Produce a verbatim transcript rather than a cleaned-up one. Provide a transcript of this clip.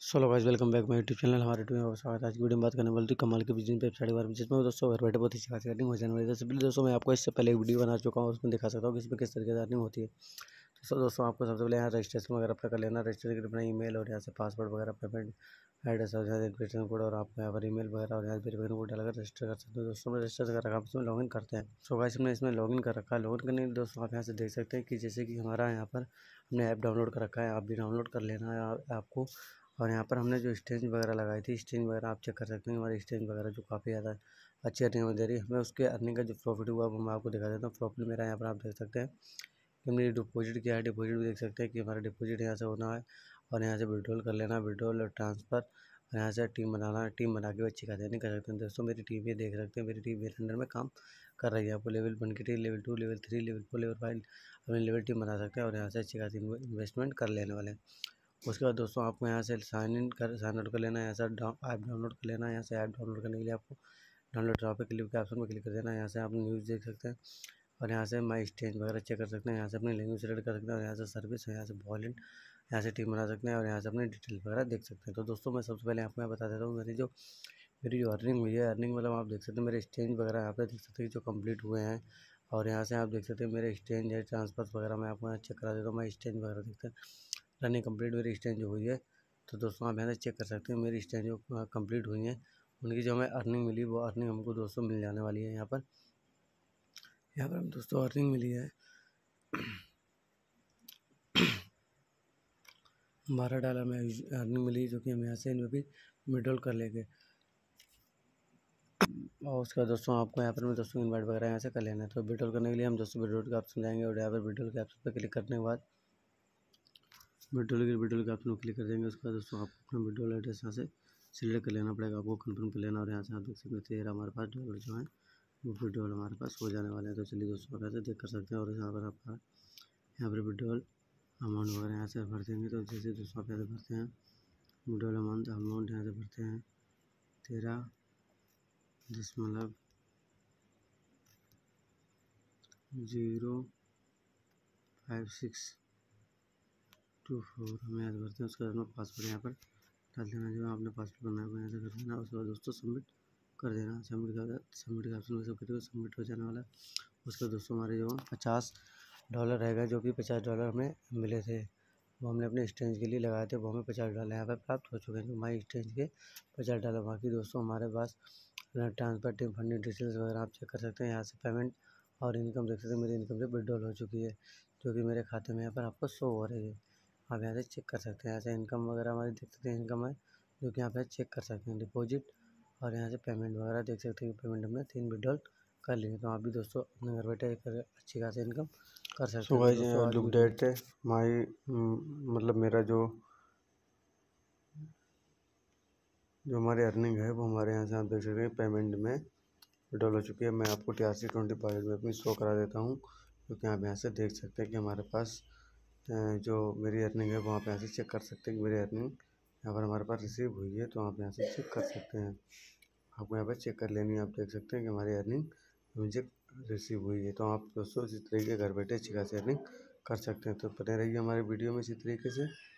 Solo guys, welcome back my YouTube channel. हमारे YouTube में स्वागत है। आज की वीडियो में बात करने वाली थी कमाल के बिजनेस वेबसाइट के बारे में, जिसमें दोस्तों घर बैठे बहुत अच्छी खासी अर्निंग हो जाने वाली है। सिंपली दोस्तों मैं आपको इससे पहले एक वीडियो बना चुका हूँ, उसमें दिखा सकता हूँ कि इसमें किस तरीके से अर्निंग होती है। तो दोस्तों आपको सबसे पहले यहाँ रजिस्ट्रेशन वगैरह अपना कर लेना। रजिस्टर कर अपना ईमेल और यहाँ से पासवर्ड वगैरह, पेमेंट एड्रेस और यहाँ से वेरिफिकेशन कोड, और आप यहाँ पर ईमेल वगैरह और यहाँ से वेरिफिकेशन कोड डालकर रजिस्टर कर सकते हो। दोस्तों में रजिस्टर कर रखा, इसमें लॉगिन करते हैं। सो गाइस हमने इसमें लॉगिन कर रखा है। लॉगिन करने के लिए दोस्तों आप यहाँ से देख सकते हैं कि जैसे कि हमारा यहाँ पर हमने ऐप डाउनलोड कर रखा है, आप भी डाउनलोड कर लेना है आपको। और यहाँ पर हमने जो स्टेज वगैरह लगाई थी, स्टेज वगैरह आप चेक कर सकते हैं। हमारी स्टेज वगैरह जो काफ़ी ज़्यादा अच्छी अर्निंग दे रही है हमें, उसके अर्निंग का जो प्रॉफिट हुआ वो मैं आपको दिखा देता हूँ। प्रॉफिट मेरा यहाँ पर आप देख सकते हैं कि हमने डिपॉजिट किया है। डिपॉजिट भी देख सकते हैं कि हमारा डिपॉजिट यहाँ से होना है, और यहाँ से विड्रॉल कर लेना, विड्रॉल और ट्रांसफ़र, और यहाँ से टीम बनाना। टीम बना के अच्छी खासी अर्निंग कर सकते हैं। दोस्तों मेरी टीम ये देख सकते हैं, मेरी टीम मेरे अंडर में काम कर रही है। आपको लेवल वन की team, level two, level three, level four, level five अपनी लेवल टीम बना सकते हैं, और यहाँ से अच्छी खासी इन्वेस्टमेंट कर लेने वाले हैं। उसके बाद दोस्तों आपको यहाँ से साइन इन कर साइन आउट कर लेना है। यहाँ से ऐप डाउनलोड कर लेना है। यहाँ से ऐप डाउनलोड करने के लिए आपको डाउनलोड ड्रॉप पे क्लिक के ऑप्शन पर क्लिक कर देना है। यहाँ से आप न्यूज़ देख सकते हैं, और यहाँ से माई स्टेज वगैरह चेक कर सकते हैं। यहाँ से अपनी लैंग्वेज सेलेक्ट कर सकते हैं, और यहाँ से सर्विस है, यहाँ से वॉलेट, यहाँ से टीम बना सकते हैं, और यहाँ से अपनी डिटेल वगैरह देख सकते हैं। तो दोस्तों मैं सबसे पहले आपको मैं बता देता हूँ मेरी जो मेरी जो अर्निंग हुई है। अर्निंग मतलब आप देख सकते हैं मेरे एक्सचेंज वगैरह यहाँ पे देख सकते हैं जो कंप्लीट हुए हैं, और यहाँ से आप देख सकते हैं मेरे एक्सचेंज है, ट्रांसफर वगैरह मैं आपको यहाँ चेक करा देता हूँ। मैं एक्सचेंज वगैरह देखते हैं, रनिंग कंप्लीट मेरी एक्सचेंज हुई है। तो दोस्तों आप यहाँ से चेक कर सकते हैं मेरी एक्सचेंज जो कंप्लीट हुई हैं, उनकी जो हमें अर्निंग मिली वो अर्निंग हमको दोस्तों मिल जाने वाली है। यहाँ पर यहाँ पर हम दोस्तों अर्निंग मिली है बारह डॉलर में अर्निंग मिली, जो कि हम यहाँ से इनमें भी विड्रॉल कर लेंगे। और उसके बाद दोस्तों आपको यहाँ पर मैं दोस्तों इन्वाइट वगैरह यहाँ से कर लेना है। तो विड्रॉल करने के लिए हम दोस्तों विड्रॉल के ऑप्शन जाएंगे, और यहाँ पर विड्रॉल के ऑप्शन पर क्लिक करने के बाद विड्रॉल के विड्रॉल के ऑप्शन को क्लिक कर देंगे। उसके बाद दोस्तों आपको अपना विड्रॉल एड्रेस यहाँ से सिलेक्ट कर लेना पड़ेगा, आपको कंफर्म कर लेना, और यहाँ से आप देख सकते हैं तेरह हमारे पास डॉलर जो है वो विड्रॉल हमारे पास हो जाने वाले हैं। तो चलिए दोस्तों आप ऐसे देख कर सकते हैं, और यहाँ पर आपका यहाँ पर विड्रॉल अमाउंट वगैरह यहाँ से भर देंगे। तो जैसे दोस्तों आप ऐसे भरते हैं विड्रॉल अमाउंट अमाउंट यहाँ से भरते हैं तेरह दशमलव zero five six two four हमें यहाँ भरते हैं। उसके बाद में पासवर्ड यहाँ पर डाल देना, जो आपने पासवर्ड बनाया हुआ यहाँ से कर देना। उसके बाद दोस्तों सबमिट कर देना। सबमिट कर सबमिट का ऑप्शन सब करिए, सबमिट हो जाने वाला है। उसके बाद दोस्तों हमारे जो पचास डॉलर रहेगा, जो कि पचास डॉलर हमें मिले थे, वो हमने अपने एक्सचेंज के लिए लगाए थे, वो हमें पचास डॉलर यहाँ पर प्राप्त हो चुके हैं। जो माई एक्सचेंज के पचास डॉलर बाकी दोस्तों हमारे पास ट्रांसफर टीम फंडिंग डिटेल्स वगैरह आप चेक कर सकते हैं। यहाँ से पेमेंट और इनकम देख सकते हैं, मेरी इनकम से विड्रॉल हो चुकी है, जो कि मेरे खाते में यहाँ पर आपको शो हो रही है। आप यहाँ से चेक कर सकते हैं। यहाँ से इनकम वगैरह हमारी देख सकते हैं, इनकम है जो कि यहाँ पे चेक कर सकते हैं, डिपॉजिट, और यहाँ से पेमेंट वगैरह देख सकते हैं कि पेमेंट हमने तीन विड्रॉल कर लिए। तो आप भी दोस्तों अपने घर बैठे कर अच्छी खासी इनकम कर सकते हैं। So guys look that my मतलब मेरा जो जो हमारी अर्निंग है वो हमारे यहाँ से आप देख सकते हैं पेमेंट में विड्रॉल हो चुकी है। मैं आपको T R C twenty five में अपनी शो करा देता हूँ, क्योंकि आप यहाँ से देख सकते हैं कि हमारे पास जो मेरी अर्निंग है वो आप यहाँ से चेक कर सकते हैं कि मेरी अर्निंग यहाँ पर हमारे पास रिसीव हुई है। तो आप यहाँ से चेक कर सकते हैं, आपको यहाँ पर चेक कर लेनी है। आप देख सकते हैं कि हमारी अर्निंग मुझे रिसीव हुई है। तो आप दोस्तों इसी तरीके घर बैठे अच्छी खासी अर्निंग कर सकते हैं। तो बने रहिए हमारे वीडियो में इसी तरीके से।